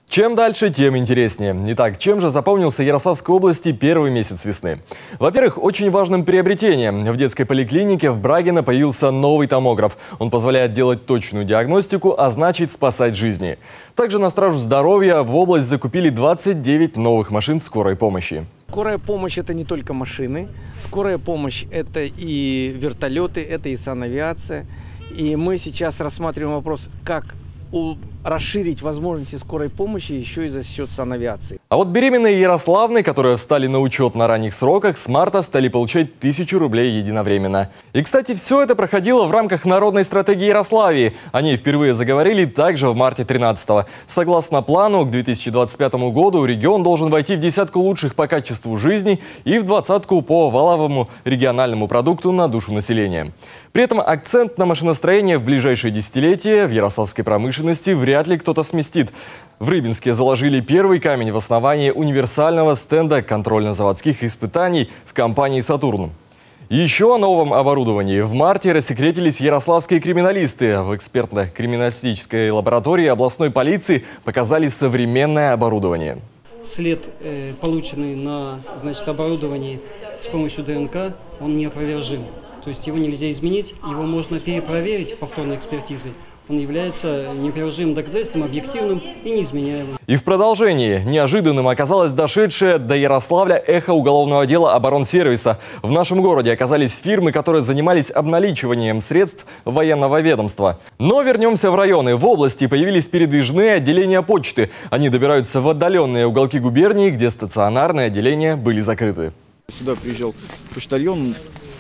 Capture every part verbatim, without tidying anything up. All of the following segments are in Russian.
Чем дальше, тем интереснее. Итак, чем же запомнился Ярославской области первый месяц весны? Во-первых, очень важным приобретением. В детской поликлинике в Брагино появился новый томограф. Он позволяет делать точную диагностику, а значит спасать жизни. Также на стражу здоровья в область закупили двадцать девять новых машин скорой помощи. Скорая помощь – это не только машины. Скорая помощь – это и вертолеты, это и санавиация. И мы сейчас рассматриваем вопрос, как расширить возможности скорой помощи еще и за счет санавиации. А вот беременные ярославны, которые встали на учет на ранних сроках, с марта стали получать тысячу рублей единовременно. И, кстати, все это проходило в рамках народной стратегии Ярославии. О ней впервые заговорили также в марте тринадцатого. Согласно плану, к две тысячи двадцать пятому году регион должен войти в десятку лучших по качеству жизни и в двадцатку по валовому региональному продукту на душу населения. При этом акцент на машиностроение в ближайшие десятилетия в ярославской промышленности вряд ли кто-то сместит. В Рыбинске заложили первый камень в основании универсального стенда контрольно-заводских испытаний в компании «Сатурн». Еще о новом оборудовании. В марте рассекретились ярославские криминалисты. В экспертно-криминалистической лаборатории областной полиции показали современное оборудование. След, э, полученный на значит, оборудовании с помощью ДНК, он неопровержим. То есть его нельзя изменить, его можно перепроверить повторной экспертизой. Он является неопровержимым доказательством, объективным и неизменяемым. И в продолжении неожиданным оказалось дошедшее до Ярославля эхо уголовного дела оборонсервиса. В нашем городе оказались фирмы, которые занимались обналичиванием средств военного ведомства. Но вернемся в районы. В области появились передвижные отделения почты. Они добираются в отдаленные уголки губернии, где стационарные отделения были закрыты. Сюда приезжал почтальон,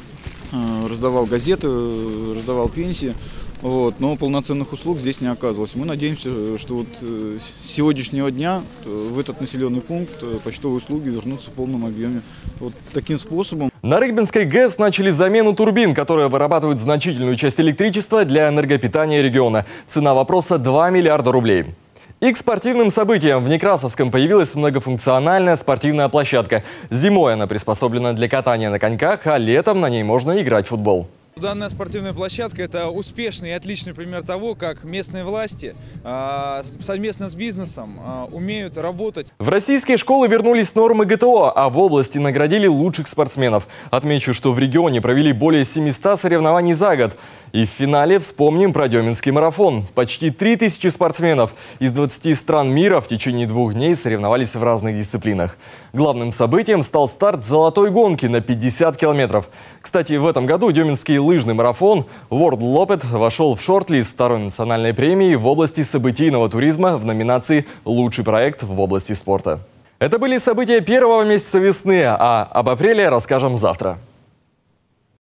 раздавал газеты, раздавал пенсии. Вот, но полноценных услуг здесь не оказывалось. Мы надеемся, что вот с сегодняшнего дня в этот населенный пункт почтовые услуги вернутся в полном объеме. Вот таким способом. На Рыбинской ГЭС начали замену турбин, которые вырабатывают значительную часть электричества для энергопитания региона. Цена вопроса – два миллиарда рублей. И к спортивным событиям. В Некрасовском появилась многофункциональная спортивная площадка. Зимой она приспособлена для катания на коньках, а летом на ней можно играть в футбол. Данная спортивная площадка – это успешный и отличный пример того, как местные власти э, совместно с бизнесом э, умеют работать. В российские школы вернулись нормы ГТО, а в области наградили лучших спортсменов. Отмечу, что в регионе провели более семисот соревнований за год. И в финале вспомним про Деминский марафон. Почти три тысячи спортсменов из двадцати стран мира в течение двух дней соревновались в разных дисциплинах. Главным событием стал старт золотой гонки на пятьдесят километров. Кстати, в этом году Деминский лыжный марафон World Lopet вошел в шорт-лист второй национальной премии в области событийного туризма в номинации «Лучший проект в области спорта». Это были события первого месяца весны, а об апреле расскажем завтра.